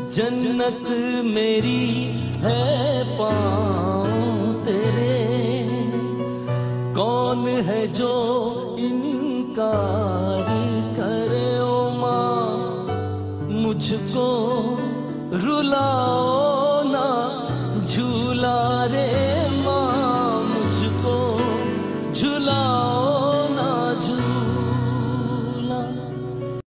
जन्नत मेरी है पाँव तेरे, कौन है जो इनकार करे। ओ माँ मुझको रुलाओ ना, झूला रे